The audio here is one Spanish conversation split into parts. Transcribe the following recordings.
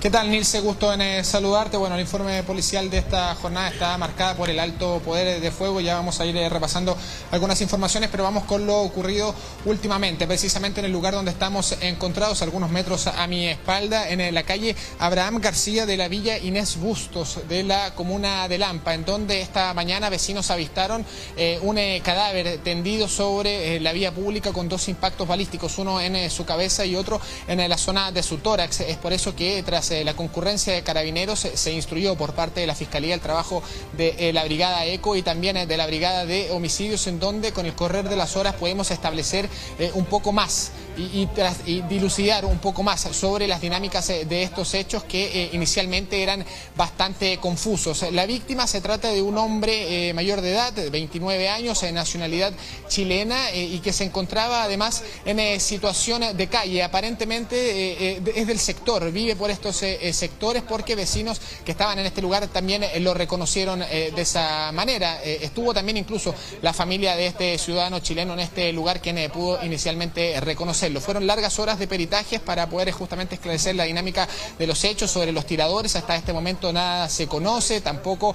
¿Qué tal, Nilce? Gusto en saludarte. Bueno, el informe policial de esta jornada está marcada por el alto poder de fuego. Ya vamos a ir repasando algunas informaciones, pero vamos con lo ocurrido últimamente, precisamente en el lugar donde estamos encontrados, algunos metros a mi espalda, en la calle Abraham García de la Villa Inés Bustos, de la comuna de Lampa, en donde esta mañana vecinos avistaron un cadáver tendido sobre la vía pública con dos impactos balísticos, uno en su cabeza y otro en la zona de su tórax. Es por eso que tras la concurrencia de carabineros se instruyó por parte de la Fiscalía el trabajo de la Brigada ECO y también de la Brigada de Homicidios, en donde con el correr de las horas podemos establecer un poco más y dilucidar un poco más sobre las dinámicas de estos hechos que inicialmente eran bastante confusos. La víctima se trata de un hombre mayor de edad, de 29 años, de nacionalidad chilena, y que se encontraba además en situación de calle. Aparentemente es del sector, vive por estos sectores, porque vecinos que estaban en este lugar también lo reconocieron de esa manera. Estuvo también incluso la familia de este ciudadano chileno en este lugar, quien pudo inicialmente reconocerlo. Fueron largas horas de peritajes para poder justamente esclarecer la dinámica de los hechos sobre los tiradores. Hasta este momento nada se conoce, tampoco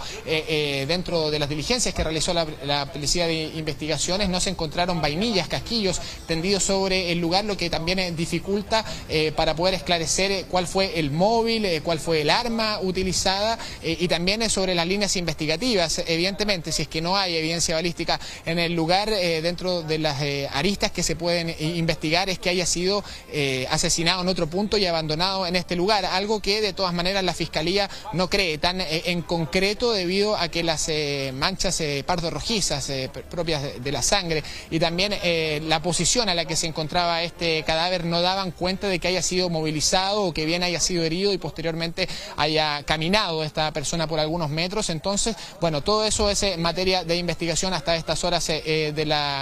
dentro de las diligencias que realizó la Policía de Investigaciones no se encontraron vainillas, casquillos tendidos sobre el lugar, lo que también dificulta para poder esclarecer cuál fue el móvil, cuál fue el arma utilizada, y también sobre las líneas investigativas. Evidentemente, si es que no hay evidencia balística en el lugar, dentro de las aristas que se pueden investigar es que haya sido asesinado en otro punto y abandonado en este lugar, algo que de todas maneras la Fiscalía no cree tan en concreto, debido a que las manchas pardo-rojizas propias de la sangre y también la posición a la que se encontraba este cadáver no daban cuenta de que haya sido movilizado o que bien haya sido herido y posteriormente haya caminado esta persona por algunos metros. Entonces, bueno, todo eso es materia de investigación hasta estas horas de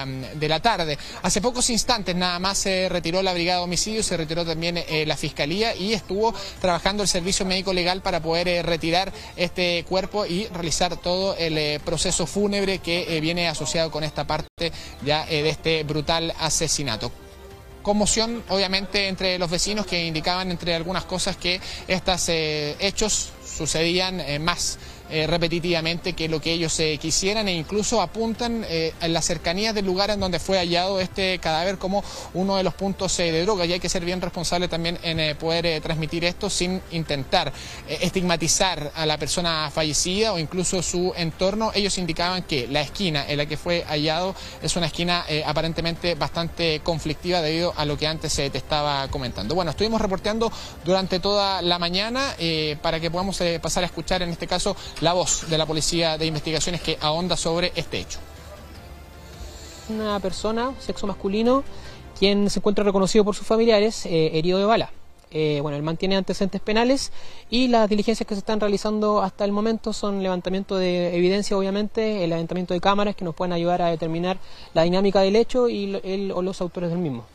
la tarde. Hace pocos instantes nada más se retiró la Brigada de Homicidios, se retiró también la Fiscalía, y estuvo trabajando el Servicio Médico Legal para poder retirar este cuerpo y realizar todo el proceso fúnebre que viene asociado con esta parte ya de este brutal asesinato. Conmoción, obviamente, entre los vecinos, que indicaban, entre algunas cosas, que estos hechos sucedían más repetitivamente que lo que ellos quisieran, e incluso apuntan en las cercanías del lugar en donde fue hallado este cadáver como uno de los puntos de droga, y hay que ser bien responsable también en poder transmitir esto sin intentar estigmatizar a la persona fallecida o incluso su entorno. Ellos indicaban que la esquina en la que fue hallado es una esquina aparentemente bastante conflictiva debido a lo que antes te estaba comentando. Bueno, estuvimos reporteando durante toda la mañana para que podamos pasar a escuchar en este caso la voz de la Policía de Investigaciones, que ahonda sobre este hecho. Una persona, sexo masculino, quien se encuentra reconocido por sus familiares, herido de bala. Bueno, él mantiene antecedentes penales, y las diligencias que se están realizando hasta el momento son levantamiento de evidencia, obviamente, el levantamiento de cámaras que nos pueden ayudar a determinar la dinámica del hecho y él o los autores del mismo.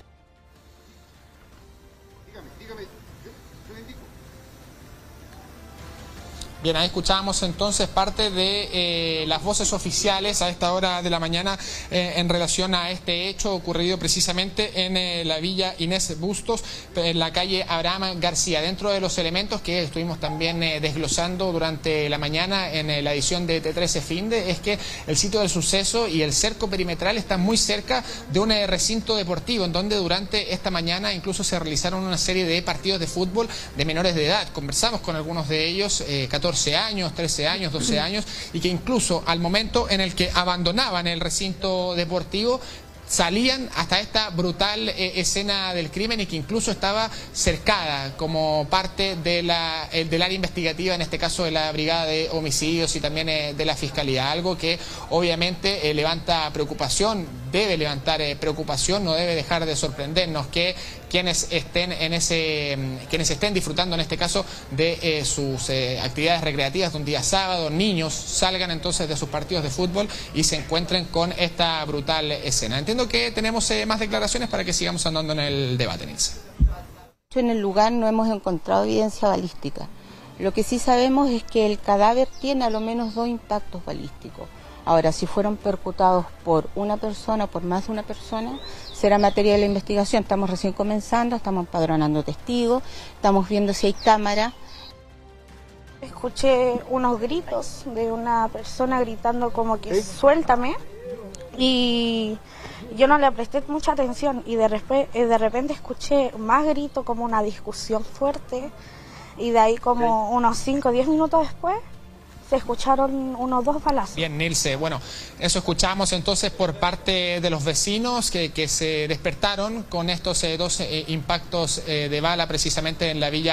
Bien, ahí escuchábamos entonces parte de las voces oficiales a esta hora de la mañana en relación a este hecho ocurrido precisamente en la Villa Inés Bustos, en la calle Abraham García. Dentro de los elementos que estuvimos también desglosando durante la mañana en la edición de T13 Finde, es que el sitio del suceso y el cerco perimetral están muy cerca de un recinto deportivo, en donde durante esta mañana incluso se realizaron una serie de partidos de fútbol de menores de edad. Conversamos con algunos de ellos, 14 años, 13 años, 12 años, y que incluso al momento en el que abandonaban el recinto deportivo salían hasta esta brutal escena del crimen, y que incluso estaba cercada como parte de del área investigativa, en este caso de la Brigada de Homicidios y también de la Fiscalía, algo que obviamente levanta preocupación, debe levantar preocupación, no debe dejar de sorprendernos que quienes estén disfrutando en este caso de sus actividades recreativas de un día sábado, niños, salgan entonces de sus partidos de fútbol y se encuentren con esta brutal escena. Entiendo que tenemos más declaraciones para que sigamos andando en el debate, Nilce. En el lugar no hemos encontrado evidencia balística. Lo que sí sabemos es que el cadáver tiene a lo menos 2 impactos balísticos. Ahora, si fueron percutados por una persona, por más de una persona, será materia de la investigación. Estamos recién comenzando, estamos empadronando testigos, estamos viendo si hay cámara Escuché unos gritos de una persona gritando como que suéltame, y yo no le presté mucha atención y de repente escuché más gritos, como una discusión fuerte, y de ahí como unos 5 o 10 minutos después se escucharon unos 2 balazos. Bien, Nilce, bueno, eso escuchamos entonces por parte de los vecinos que se despertaron con estos 2 impactos de bala precisamente en la villa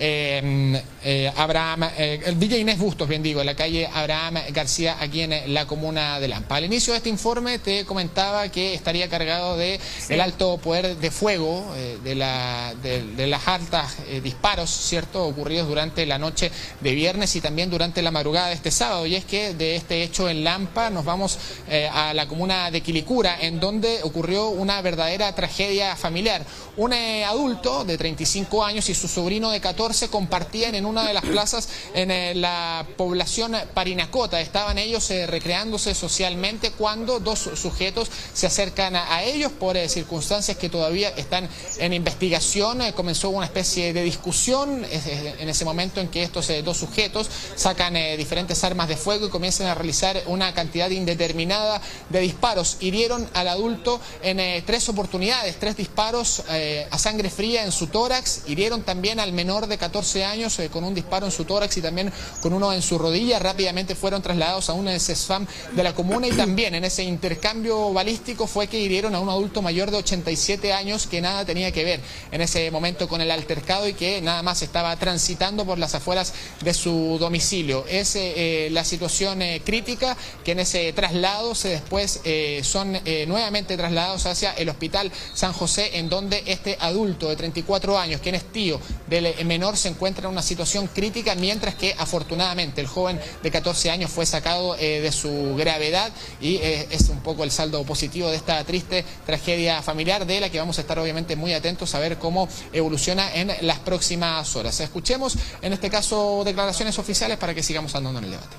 Villa Inés Bustos, bien digo, en la calle Abraham García, aquí en la comuna de Lampa. Al inicio de este informe te comentaba que estaría cargado de el alto poder de fuego, de las altas disparos, ¿cierto?, ocurridos durante la noche de viernes y también durante la madrugada de este sábado, y es que de este hecho en Lampa nos vamos a la comuna de Quilicura, en donde ocurrió una verdadera tragedia familiar. Un adulto de 35 años y su sobrino de 14 compartían en una de las plazas en la población Parinacota. Estaban ellos recreándose socialmente cuando 2 sujetos se acercan a ellos por circunstancias que todavía están en investigación. Comenzó una especie de discusión en ese momento en que estos 2 sujetos sacan diferentes armas de fuego y comienzan a realizar una cantidad indeterminada de disparos. Hirieron al adulto en 3 oportunidades, 3 disparos a sangre fría en su tórax. Hirieron también al menor de 14 años con un disparo en su tórax y también con uno en su rodilla. Rápidamente fueron trasladados a un CESFAM de la comuna, y también en ese intercambio balístico fue que hirieron a un adulto mayor de 87 años que nada tenía que ver en ese momento con el altercado y que nada más estaba transitando por las afueras de su domicilio. Es la situación crítica, que en ese traslado después son nuevamente trasladados hacia el Hospital San José, en donde este adulto de 34 años, quien es tío del menor, se encuentra en una situación crítica, mientras que afortunadamente el joven de 14 años fue sacado de su gravedad, y es un poco el saldo positivo de esta triste tragedia familiar, de la que vamos a estar obviamente muy atentos a ver cómo evoluciona en las próximas horas. Escuchemos en este caso declaraciones oficiales para que sigamos andando en el debate.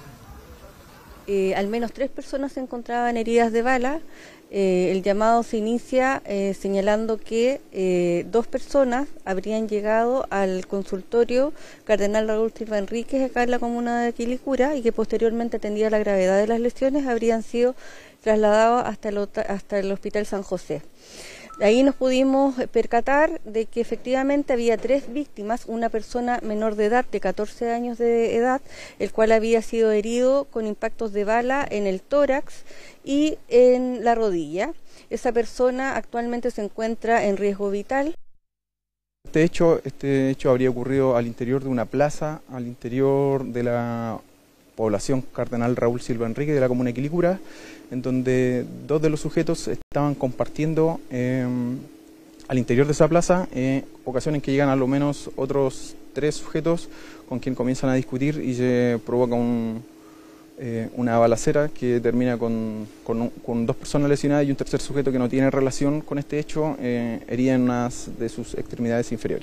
Al menos 3 personas se encontraban heridas de bala. El llamado se inicia señalando que 2 personas habrían llegado al consultorio Cardenal Raúl Silva Enríquez, acá en la comuna de Quilicura, y que posteriormente, atendida la gravedad de las lesiones, habrían sido trasladados hasta el Hospital San José. Ahí nos pudimos percatar de que efectivamente había 3 víctimas, una persona menor de edad, de 14 años de edad, el cual había sido herido con impactos de bala en el tórax y en la rodilla. Esa persona actualmente se encuentra en riesgo vital. Este hecho habría ocurrido al interior de una plaza, al interior de la población Cardenal Raúl Silva Enríquez de la comuna de Quilicura, en donde 2 de los sujetos estaban compartiendo al interior de esa plaza, ocasión en que llegan a lo menos otros 3 sujetos con quien comienzan a discutir y se provoca una balacera que termina con 2 personas lesionadas y un tercer sujeto que no tiene relación con este hecho, herida en una de sus extremidades inferiores.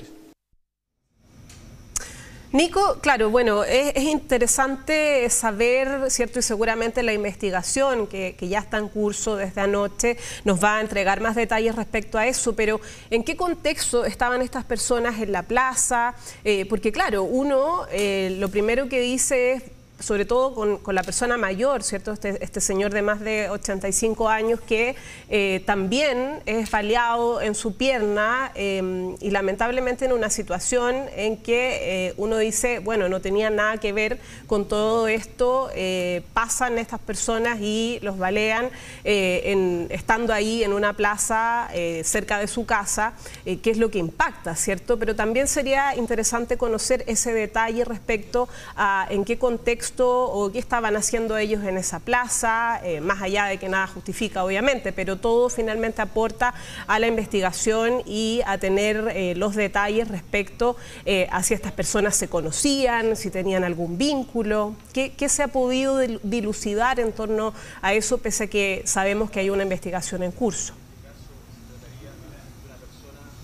Nico, claro, bueno, es interesante saber, ¿cierto? Y seguramente la investigación que ya está en curso desde anoche nos va a entregar más detalles respecto a eso, pero ¿en qué contexto estaban estas personas en la plaza? Porque claro, uno lo primero que dice es, sobre todo con la persona mayor, ¿cierto? Este señor de más de 85 años que también es baleado en su pierna y lamentablemente en una situación en que uno dice, bueno, no tenía nada que ver con todo esto, pasan estas personas y los balean estando ahí en una plaza cerca de su casa, que es lo que impacta, ¿cierto? Pero también sería interesante conocer ese detalle respecto a en qué contexto o qué estaban haciendo ellos en esa plaza, más allá de que nada justifica obviamente, pero todo finalmente aporta a la investigación y a tener los detalles respecto a si estas personas se conocían, si tenían algún vínculo, qué se ha podido dilucidar en torno a eso, pese a que sabemos que hay una investigación en curso.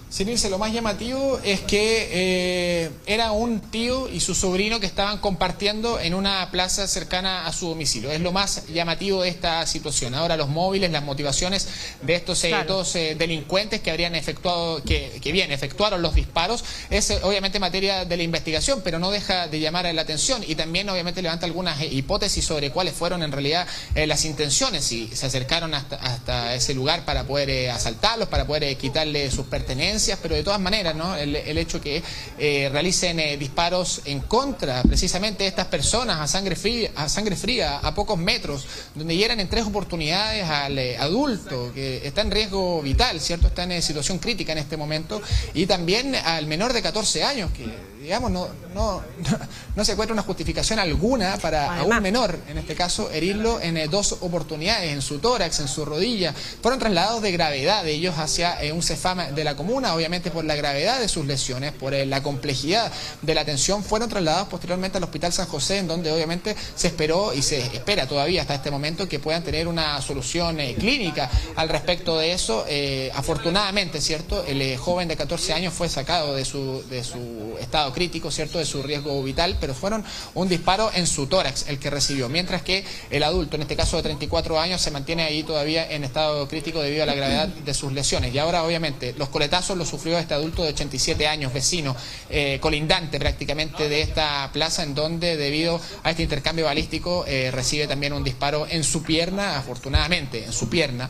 Sirince, lo más llamativo es que era un tío y su sobrino que estaban compartiendo en una plaza cercana a su domicilio. Es lo más llamativo de esta situación. Ahora los móviles, las motivaciones de estos dos delincuentes que habrían efectuado, que bien efectuaron los disparos, es obviamente materia de la investigación, pero no deja de llamar la atención y también obviamente levanta algunas hipótesis sobre cuáles fueron en realidad las intenciones, si se acercaron hasta ese lugar para poder asaltarlos, para poder quitarle sus pertenencias, pero de todas maneras, ¿no? El hecho que realicen disparos en contra precisamente de estas personas a sangre fría, a pocos metros, donde hieran en 3 oportunidades al adulto que está en riesgo vital, ¿cierto? Está en situación crítica en este momento, y también al menor de 14 años que, digamos, no se encuentra una justificación alguna para a un menor, en este caso, herirlo en 2 oportunidades, en su tórax, en su rodilla. Fueron trasladados de gravedad de ellos hacia un CEFAM de la comuna, obviamente por la gravedad de sus lesiones, por la complejidad de la atención. Fueron trasladados posteriormente al Hospital San José, en donde obviamente se esperó y se espera todavía hasta este momento que puedan tener una solución clínica al respecto de eso. Afortunadamente, ¿cierto? El joven de 14 años fue sacado de su estado crítico, ¿cierto? De su riesgo vital, pero fueron un disparo en su tórax el que recibió, mientras que el adulto, en este caso de 34 años, se mantiene ahí todavía en estado crítico debido a la gravedad de sus lesiones. Y ahora obviamente los coletazos los sufrió este adulto de 87 años, vecino, colindante prácticamente de esta plaza, en donde debido a este intercambio balístico recibe también un disparo en su pierna, afortunadamente en su pierna,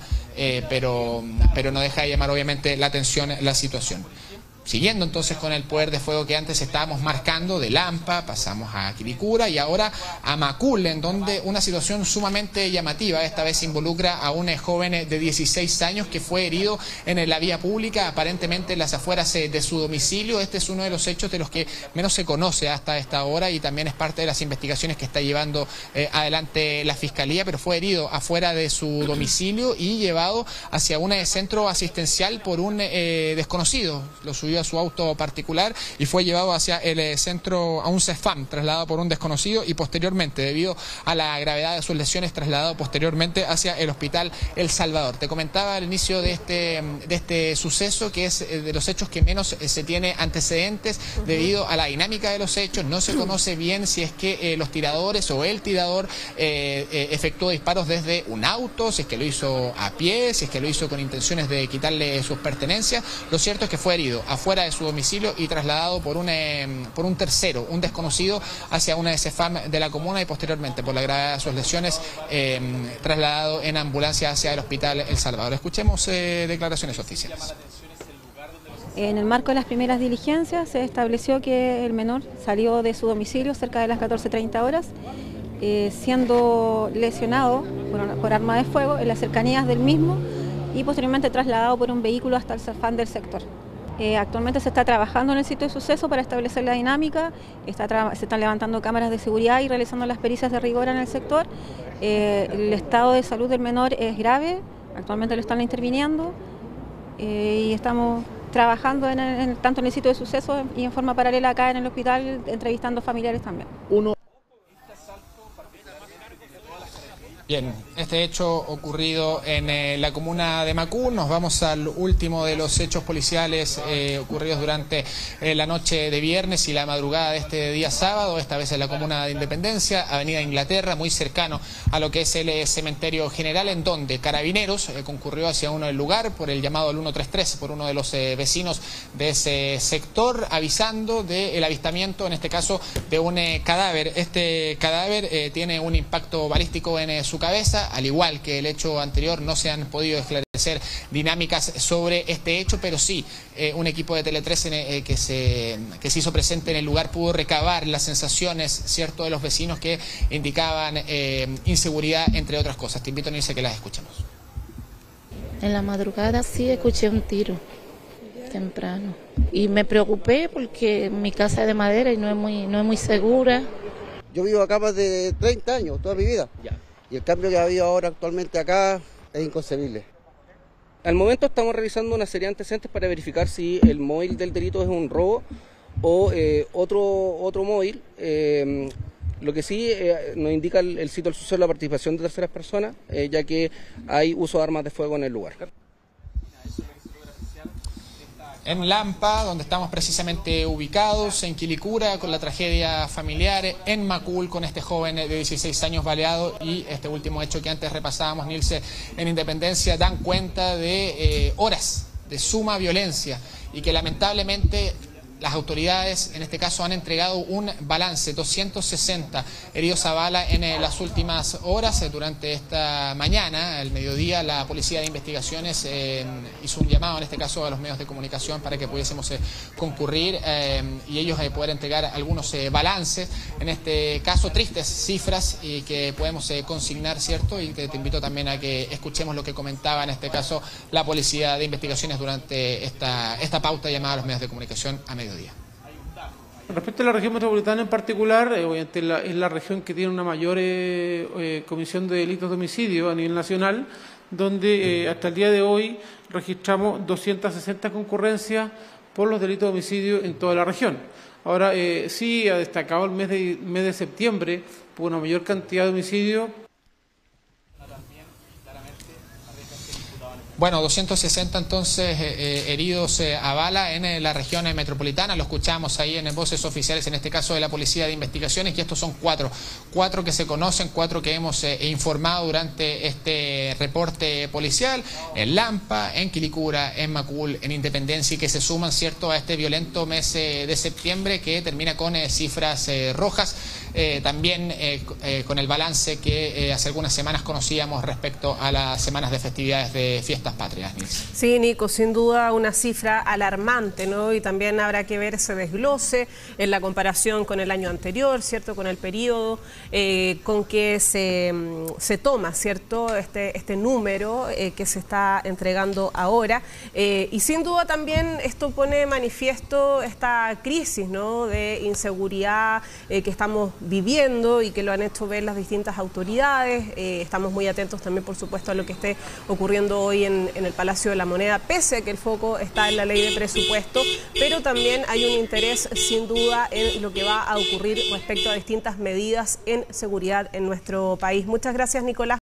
pero no deja de llamar obviamente la atención la situación. Siguiendo entonces con el poder de fuego que antes estábamos marcando, de Lampa pasamos a Quilicura y ahora a Macul, en donde una situación sumamente llamativa, esta vez involucra a un joven de 16 años que fue herido en la vía pública, aparentemente en las afueras de su domicilio. Este es uno de los hechos de los que menos se conoce hasta esta hora y también es parte de las investigaciones que está llevando adelante la Fiscalía, pero fue herido afuera de su domicilio y llevado hacia un centro asistencial por un desconocido. Lo subió a su auto particular y fue llevado hacia el centro, a un CEFAM, trasladado por un desconocido y posteriormente, debido a la gravedad de sus lesiones, trasladado posteriormente hacia el Hospital El Salvador. Te comentaba al inicio de este suceso que es de los hechos que menos se tiene antecedentes debido a la dinámica de los hechos. No se conoce bien si es que los tiradores o el tirador efectuó disparos desde un auto, si es que lo hizo a pie, si es que lo hizo con intenciones de quitarle sus pertenencias. Lo cierto es que fue herido afuera de su domicilio y trasladado por un tercero, un desconocido, hacia una CEFAM de la comuna y posteriormente, por la gravedad de sus lesiones, trasladado en ambulancia hacia el Hospital El Salvador. Escuchemos declaraciones oficiales. En el marco de las primeras diligencias se estableció que el menor salió de su domicilio cerca de las 14:30 horas, siendo lesionado por arma de fuego en las cercanías del mismo y posteriormente trasladado por un vehículo hasta el CEFAM del sector. Actualmente se está trabajando en el sitio de suceso para establecer la dinámica, se están levantando cámaras de seguridad y realizando las pericias de rigor en el sector. El estado de salud del menor es grave, actualmente lo están interviniendo y estamos trabajando tanto en el sitio de suceso y en forma paralela acá en el hospital, entrevistando familiares también. Bien, este hecho ocurrido en la comuna de Macul. Nos vamos al último de los hechos policiales ocurridos durante la noche de viernes y la madrugada de este día sábado, esta vez en la comuna de Independencia, Avenida Inglaterra, muy cercano a lo que es el cementerio general, en donde Carabineros concurrió hacia uno del lugar por el llamado al 133, por uno de los vecinos de ese sector, avisando del avistamiento, en este caso, de un cadáver. Este cadáver tiene un impacto balístico en su cabeza, al igual que el hecho anterior. No se han podido esclarecer dinámicas sobre este hecho, pero sí un equipo de Tele 13 que se hizo presente en el lugar pudo recabar las sensaciones, cierto, de los vecinos que indicaban inseguridad, entre otras cosas. Te invito a irse que las escuchemos. En la madrugada sí escuché un tiro temprano y me preocupé porque mi casa es de madera y no es muy segura. Yo vivo acá más de 30 años, toda mi vida. Ya. Y el cambio que ha habido ahora actualmente acá es inconcebible. Al momento estamos revisando una serie de antecedentes para verificar si el móvil del delito es un robo o otro móvil. Lo que sí nos indica el sitio del suceso la participación de terceras personas, ya que hay uso de armas de fuego en el lugar. en Lampa, donde estamos precisamente ubicados, en Quilicura con la tragedia familiar, en Macul con este joven de 16 años baleado y este último hecho que antes repasábamos, Nilce, en Independencia, dan cuenta de horas de suma violencia y que lamentablemente las autoridades en este caso han entregado un balance, 260 heridos a bala en las últimas horas. Durante esta mañana, al mediodía, la Policía de Investigaciones hizo un llamado, en este caso a los medios de comunicación, para que pudiésemos concurrir y ellos poder entregar algunos balances, en este caso tristes cifras, y que podemos consignar, ¿cierto? Y que te invito también a que escuchemos lo que comentaba en este caso la Policía de Investigaciones durante esta pauta llamada a los medios de comunicación a mediodía. Respecto a la región metropolitana en particular, obviamente es la región que tiene una mayor comisión de delitos de homicidio a nivel nacional, donde hasta el día de hoy registramos 260 concurrencias por los delitos de homicidio en toda la región. Ahora, sí ha destacado el mes de septiembre por una mayor cantidad de homicidios. Bueno, 260 entonces heridos a bala en la región metropolitana, lo escuchamos ahí en voces oficiales, en este caso de la Policía de Investigaciones, y estos son cuatro que se conocen, 4 que hemos informado durante este reporte policial, en Lampa, en Quilicura, en Macul, en Independencia, y que se suman, ¿cierto?, a este violento mes de septiembre que termina con cifras rojas, también con el balance que hace algunas semanas conocíamos respecto a las semanas de festividades de fiestas patrias. Sí, Nico, sin duda una cifra alarmante, ¿no? Y también habrá que ver ese desglose en la comparación con el año anterior, ¿cierto? Con el periodo con que se toma, ¿cierto? Este número que se está entregando ahora. Y sin duda también esto pone de manifiesto esta crisis, ¿no?, de inseguridad que estamos viviendo y que lo han hecho ver las distintas autoridades. Estamos muy atentos también, por supuesto, a lo que esté ocurriendo hoy en el Palacio de la Moneda, pese a que el foco está en la ley de presupuesto, pero también hay un interés sin duda en lo que va a ocurrir respecto a distintas medidas en seguridad en nuestro país. Muchas gracias, Nicolás.